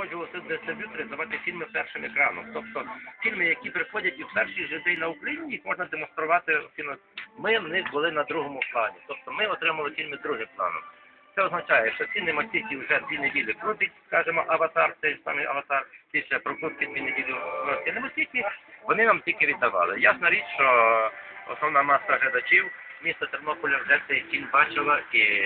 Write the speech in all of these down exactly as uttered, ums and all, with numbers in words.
погоджувалися дистриб'ютори давати фільми першим екраном. Тобто фільми, які приходять і в перший же день на Україні, їх можна демонструвати в кіно. Ми в них були на другому плані. Тобто ми отримали фільми другим планом. Це означає, що ці немасіті вже дві неділі крутить, скажімо, аватар, цей самий аватар, після прокрутки дві неділі в кінемасіті, вони нам тільки віддавали. Ясна річ, що основна маса глядачів міста Тернополя вже цей фільм бачила, і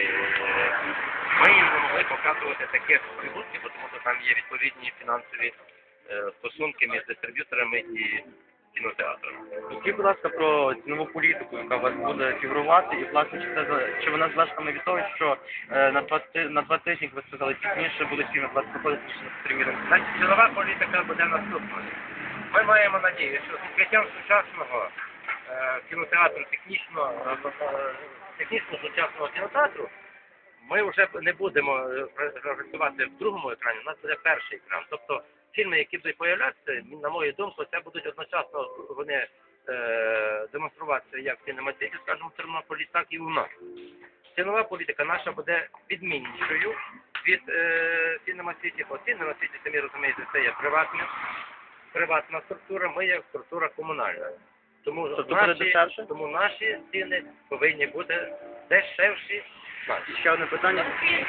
ми їм не могли показувати таких прибутків, тому що там є відповідні фінансові стосунки між дистриб'юторами і кінотеатрами. Скажіть, будь ласка, про цінову політику, яка у вас буде фігурувати, і, власне, чи, це, чи вона залежатиме від того, що е, на, два, на два тижні, як ви сказали, пізніше буде фільм, на двадцять проходити, приміром. Значить, цінова політика буде наступною. Ми маємо надію, що з відкриттям сучасного е, кінотеатру, технічно, е, технічно сучасного кінотеатру, ми вже не будемо працювати в другому екрані, у нас буде перший екран. Тобто фільми, які будуть появлятися, на мою думку, це будуть одночасно вони е, демонструватися як в кінематиці, скажімо, в Тернополі, так і у нас. Цінова політика наша буде відміннішою від е, кінематиці, бо кінематиці, самі розумієте, це є приватна, приватна структура, ми є структура комунальна. Тому, тобто наші, тому наші ціни повинні бути дешевші. І ще одне питання.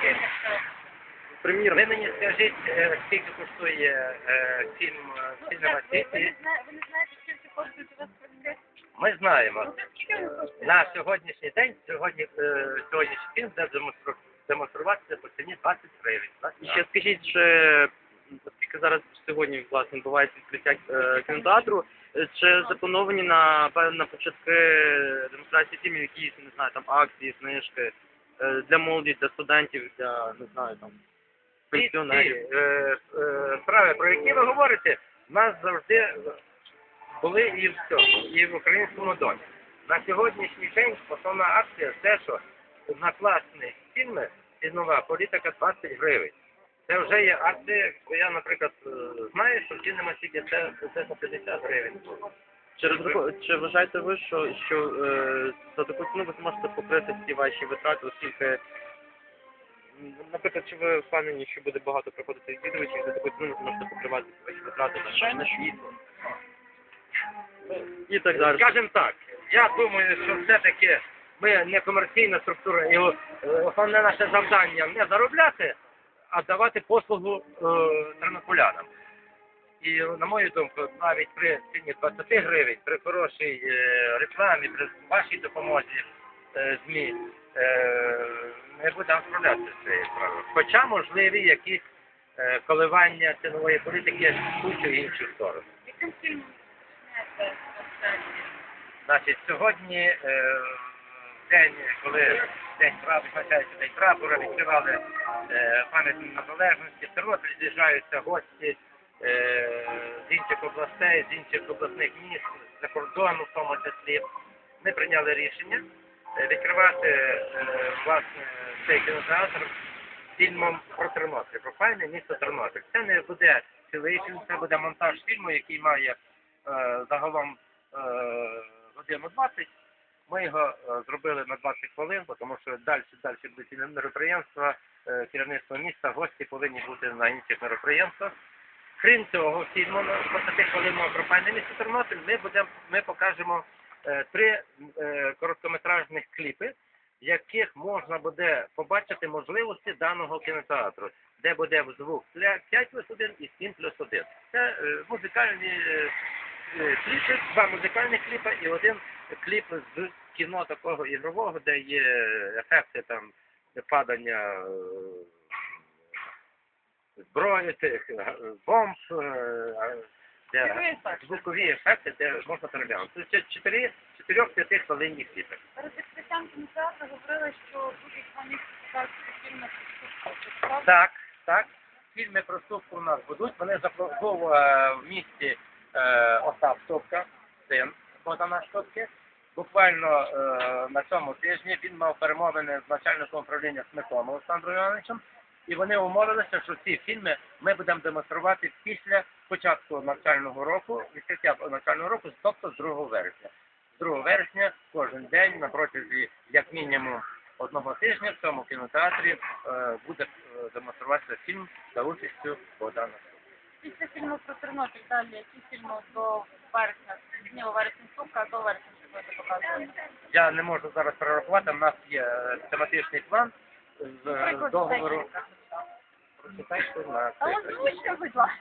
Приміром. Ви мені скажіть, скільки коштує е, фільм в кінематиці? Ви не знаєте, скільки коштує у вас квитки? Ми знаємо. Ну, скільки він коштує? На сьогоднішній день, сьогодні, е, сьогоднішній фільм буде демонстру- демонструватися по ціні двадцять гривень. І ще скажіть, чи, оскільки зараз сьогодні, власне, відбувається відкриття е, кінотеатру, е, чи заплановані на, на початки демонстрації фільмів якісь, не знаю, там акції, знижки е, для молоді, для студентів, для, не знаю, там, Ці, ці пенсіонерів? е, е, справи, про які ви говорите, в нас завжди були і в цьому, і в українському домі. На сьогоднішній день основна акція те, що на класні фільми цінова політика двадцять гривень. Це вже є акція, бо я, наприклад, е, знаю, що в кінемасіті це, це за п'ятдесят гривень. Чи, розраху- чи вважаєте ви, що, що е, за таку ціну ви зможете покрити всі ваші витрати, оскільки, м, наприклад, чи ви впевнені, що буде багато приходити відвідувачів, і за таку ціну ви зможете покривати ваші витрати на, на світло? І так далі. Скажімо так, я думаю, що все-таки ми не комерційна структура, і е, основне наше завдання не заробляти, а давати послугу е, тернополянам. І, на мою думку, навіть при ціні двадцять гривень, при хорошій е, рекламі, при вашій допомозі е, ЗМІ, е, ми будемо справлятися з цією справою. Хоча можливі якісь е, коливання цінової політики в ту чи іншу сторону. Яким фільмом починаєте останнє? Значить, сьогодні, е, в день, коли День прапора, відзначається День прапора, відкривали е, пам'ятник незалежності, в Тернопіль з'їжджаються гості е, з інших областей, з інших обласних міст, за кордону в тому числі. Ми прийняли рішення е, відкривати е, власне цей кінотеатр фільмом про Тернопіль, про файне місто Тернопіль. Це не буде цілий фільм, це буде монтаж фільму, який має е, загалом е, годину двадцять. Ми його е, зробили на двадцять хвилин, тому що далі, далі будуть мероприємства, е, керівництво міста, гості повинні бути на інших мероприємствах. Крім цього, фільму на двадцять хвилин про файне місто Тернопіль ми, будемо, ми покажемо е, три е, короткометражних кліпи, в яких можна буде побачити можливості даного кінотеатру, де буде в звук п'ять плюс один і сім плюс один. Це е, музикальні е, кліпи, два музикальні кліпи і один кліп з кіно такого ігрового, де є ефекти там падання е, зброї, тих е, бомб, е, де звукові ефекти, де можна переглянути. Це чотири, чотирьох-п'яти хвилинні кліпи. Перед відкриттям кінотеатру говорили, що будуть на місці показувати фільми про Ступку. Так, так. Фільми про Ступку у нас будуть. Вони заплановані в місті е, Остап Ступка, син Богдана Ступки. Буквально е, на цьому тижні він мав перемовини з начальником управління Смиком Олександром Івановичем, і вони умовилися, що ці фільми ми будемо демонструвати після початку навчального року, відкриття навчального року, тобто з другого вересня. З другого вересня кожен день на протязі як мінімум одного тижня в цьому кінотеатрі е, буде е, демонструватися фільм за участю Богдана. Після фільму про Тернопіль далі, які фільми до вересня, ні, у вересні сука, а до вересня що будете показувати? Я не можу зараз перерахувати, в нас є е, тематичний план з е, Приклад договору. декілька. Прочитайте на А цей. озвучте, будь ласка.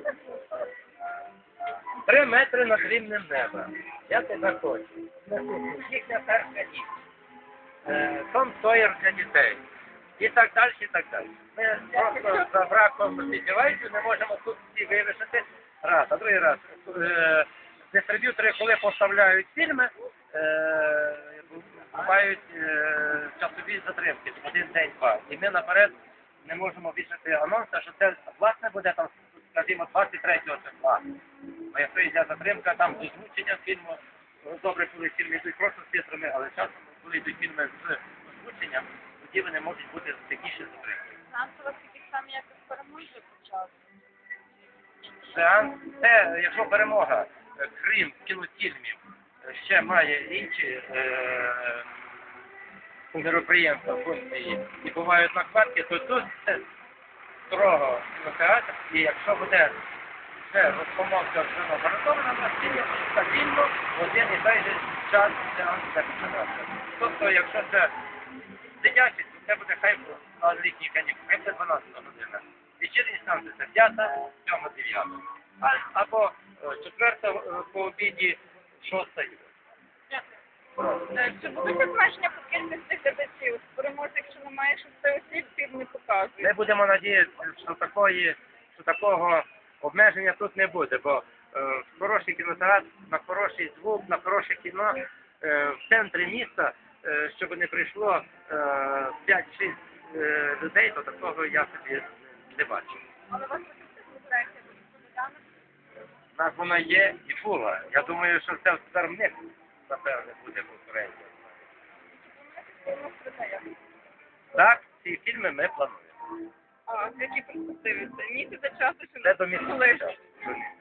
Три метри над рівнем неба. Я тебе хочу. Їхня перша ніч. Е, Том Сойер для дітей. І так далі, і так далі. Ми просто за браком співаючи не можемо тут всі вирішити. Раз, а другий раз. Е, Дистриб'ютори, коли поставляють фільми, е, мають е, часові затримки, один день, два. І ми наперед не можемо вішати анонс, що це власне буде там, скажімо, двадцять третього числа. А якщо йде затримка, там з озвученням фільму, добре, коли фільми йдуть просто з титрами, але часом, коли йдуть фільми з озвученням, тоді вони можуть бути такі ще затримки. Фінансово такі самі, як і перемоги почали. Сеанс, це, якщо перемога, е, крім кінофільмів, е, ще має інші е, мероприємства, функції, і бувають накладки, то тут це строго кінотеатр, і якщо буде це розпомовка вже гарантована, на стільки стабільно в один і той же час сеанс буде починатися. Тобто, якщо це дитячий, то це буде хай на літній канікул, хай це дванадцята година. Вечірні станції це п'ята, сьома, дев'ята. А- Або е, четверта е, по обіді, шоста. Чи будуть обмеження по кількості глядачів? Переможе, якщо немає шести осіб, фільм не показують. Ми будемо надіятися, що такої, що такого обмеження тут не буде, бо е, в хороший кінотеатр, на хороший звук, на хороше кіно е, в центрі міста, е, щоб не прийшло е, п'ять-шість е, людей, то такого я собі не бачу. Але вас особисто конкуренція буде солідарна? У нас вона є і була. Я думаю, що це тепер в них, напевне, буде конкуренція. Фільм продає. Так, ці фільми ми плануємо. А які перспективи? Це місяця часу, що Це до не місяця. були? часу.